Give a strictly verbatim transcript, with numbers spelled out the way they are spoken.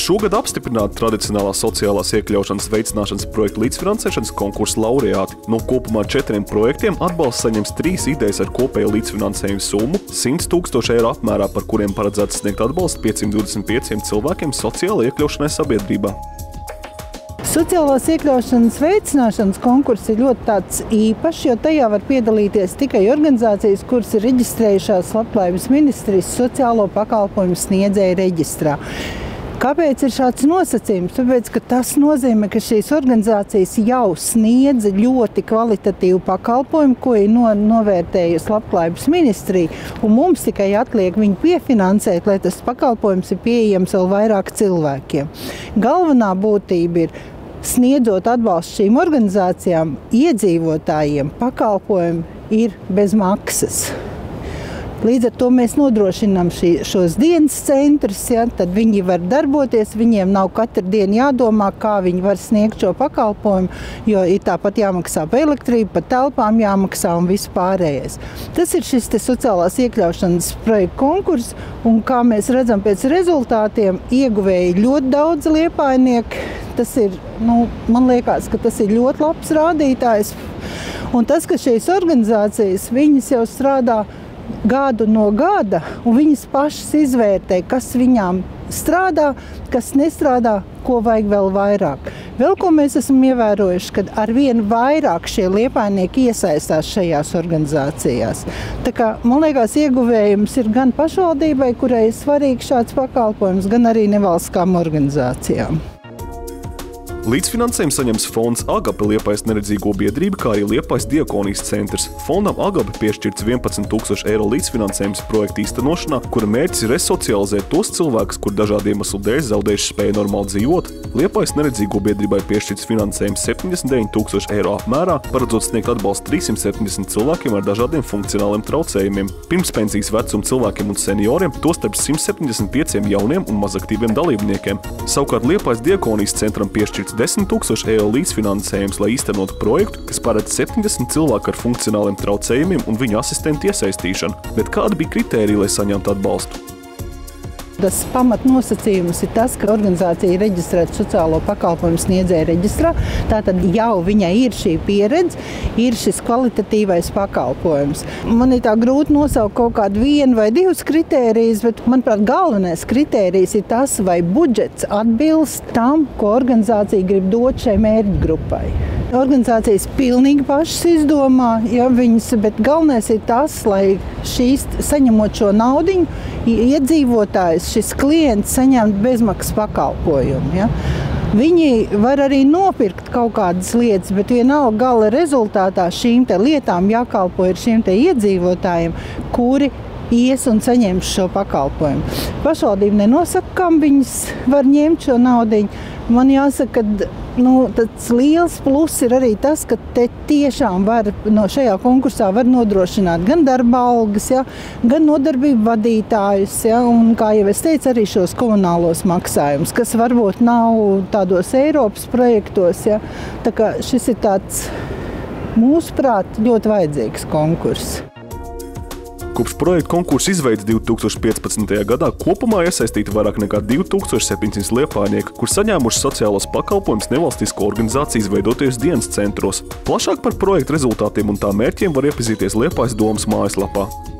Šogad apstiprināti tradicionālās sociālās iekļaušanas veicināšanas projekta līdzfinansēšanas konkursa laureāti. No kopumā četriem projektiem atbalsts saņems trīs idejas ar kopēju līdzfinansējumu summu simts tūkstoši eiro apmērā, par kuriem paredzēts sniegt atbalstu pieciem divdesmit pieciem cilvēkiem sociāli iekļaušanai sabiedrībā. Sociālās iekļaušanas veicināšanas konkurss ir ļoti tāds īpašs, jo tajā var piedalīties tikai organizācijas, kuras ir reģistrējušās Labklājības ministrijas sociālo pakalpojumu sniedzēju reģistrā. Kāpēc ir šāds nosacījums? Tāpēc, ka tas nozīmē, ka šīs organizācijas jau sniedz ļoti kvalitatīvu pakalpojumu, ko ir no, novērtējusi Labklājības ministrija, un mums tikai atliek viņu piefinansēt, lai tas pakalpojums ir pieejams vēl vairāk cilvēkiem. Galvenā būtība ir, sniedzot atbalstu šīm organizācijām, iedzīvotājiem pakalpojumi ir bez maksas. Līdz ar to mēs nodrošinām šī, šos dienas centrus, ja, tad viņi var darboties, viņiem nav katru dienu jādomā, kā viņi var sniegt šo pakalpojumu, jo ir tāpat jāmaksā par elektrību, par telpām jāmaksā un viss pārējais. Tas ir šis te sociālās iekļaušanas projekta konkurss, un kā mēs redzam pēc rezultātiem, ieguvēji ļoti daudz liepājnieku. Tas ir, nu, man liekas, ka tas ir ļoti labs rādītājs. Un tas, ka šīs organizācijas, viņas jau strādā gadu no gada, un viņas pašas izvērtē, kas viņām strādā, kas nestrādā, ko vajag vēl vairāk. Vēl ko mēs esam ievērojuši, kad arvien vairāk šie liepājnieki iesaistās šajās organizācijās. Tā kā, man liekas, ieguvējums ir gan pašvaldībai, kurai ir svarīgs šāds pakalpojums, gan arī nevalstiskām organizācijām. Līdzfinansējumu saņems fonds Agape Liepājas neredzīgo biedrība, kā arī Liepājas diakonijas centrs. Fondam Agape piešķirts vienpadsmit tūkstoši eiro līdzfinansējums projekta īstenošanā, kura mērķis ir resocializēt tos cilvēkus, kur dažādu iemeslu dēļ zaudējuši spēju normāli dzīvot. Liepājas neredzīgo biedrībai piešķirts finansējums septiņdesmit deviņi tūkstoši eiro apmērā, paredzot sniegt atbalstu trīssimt septiņdesmit cilvēkiem ar dažādiem funkcionāliem traucējumiem. Pirmspensijas vecuma cilvēkiem un senioriem, tostarp simt septiņdesmit pieciem jauniem un mazaktīviem dalībniekiem. Savukārt Liepājas diakonijas centram piešķirts desmit tūkstoši eiro līdzfinansējums, lai īstenotu projektu, kas paredz septiņdesmit cilvēku ar funkcionāliem traucējumiem un viņu asistentu iesaistīšanu. Bet kādi bija kritēriji, lai saņemtu atbalstu? Tas pamatnosacījums ir tas, ka organizācija ir reģistrēta sociālo pakalpojumu sniedzēju reģistrā. Tātad jau viņai ir šī pieredze, ir šis kvalitatīvais pakalpojums. Man ir tā grūti nosaukt kaut kādu vienu vai divus kritērijus, bet, manuprāt, galvenais kritērijs ir tas, vai budžets atbilst tam, ko organizācija grib dot šai mērķgrupai. Organizācijas pilnīgi pašas izdomā, ja, viņas, bet galvenais ir tas, lai šīs, saņemot šo naudiņu, iedzīvotājs, šis klients saņemt bezmaksas pakalpojumu. Ja. Viņi var arī nopirkt kaut kādas lietas, bet vienalga gala rezultātā šīm te lietām jākalpo ir šiem te iedzīvotājiem, kuri ies un saņems šo pakalpojumu. Pašvaldība nenosaka, kam viņas var ņemt šo naudiņu. Man jāsaka, ka nu, tāds liels pluss ir arī tas, ka te tiešām var, no šajā konkursā var nodrošināt gan darba algas, ja, gan nodarbību vadītājus, ja, un, kā jau es teicu, arī šos komunālos maksājumus, kas varbūt nav tādos Eiropas projektos. Ja. Tā kā šis ir tāds, mūsuprāt, ļoti vajadzīgs konkurss. Kopš projekta konkursa izveides divi tūkstoši piecpadsmitajā gadā kopumā iesaistīti vairāk nekā divi tūkstoši septiņsimt liepājnieku, kur saņēmuši sociālos pakalpojumus nevalstisko organizāciju izveidotajos dienas centros. Plašāk par projekta rezultātiem un tā mērķiem var iepazīties Liepājas domas mājaslapā.